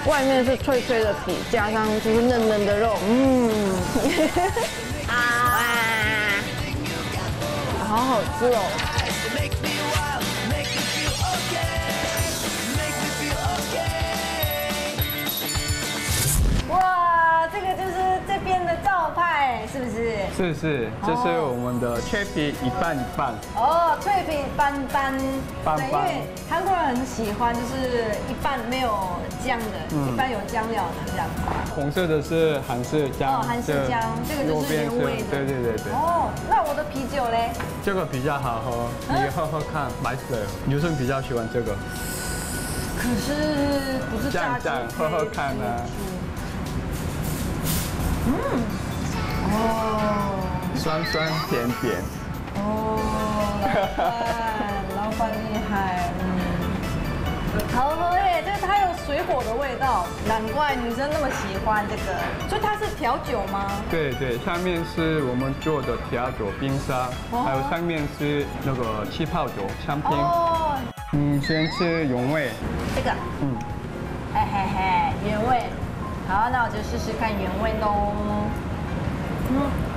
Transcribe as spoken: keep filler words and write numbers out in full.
外面是脆脆的皮，加上就是嫩嫩的肉，嗯，啊，好好吃哦。 哇，这个就是这边的招牌，是不是？ 是是，这是我们的脆皮一半一半。 哦，脆皮斑斑， 斑斑对，因为韩国人很喜欢，就是一半没有姜的， 嗯一半有姜料的这样。 红色的是韩式姜， 哦，韩式姜，这个就是原味的。 对对对对。 哦，那我的啤酒嘞？ 这个比较好喝，你喝喝看，白色。女生比较喜欢这个。 可是不是炸鸡？ 喝喝看啊。 嗯，哦， 酸酸甜甜。 哦，老板，老板厉害，嗯，好喝耶！这个它有水果的味道，难怪女生那么喜欢这个。所以它是调酒吗？ 对对，下面是我们做的调酒冰沙，哦、还有上面是那个气泡酒香槟。哦，你先吃原味。 这个，嗯，嘿嘿嘿，原味。好，那我就试试看原味喽。嗯。